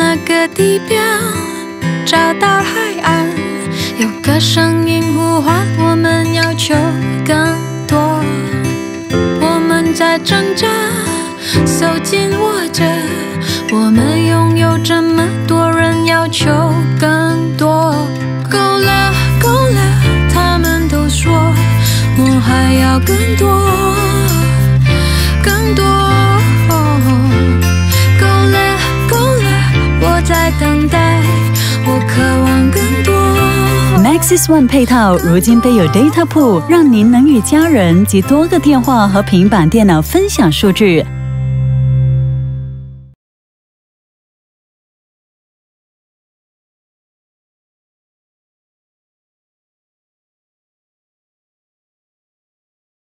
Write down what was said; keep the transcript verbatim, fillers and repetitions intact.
那个地标，找到海岸，有个声音呼唤我们要求更多。我们在挣扎，手紧握着，我们拥有这么多人要求更多。够了够了，他们都说我还要更多更多。够了够了，我在等待，我渴望更多。 Maxis One 配套如今备有 Data Pool， 让您能与家人及多个电话和平板电脑分享数据。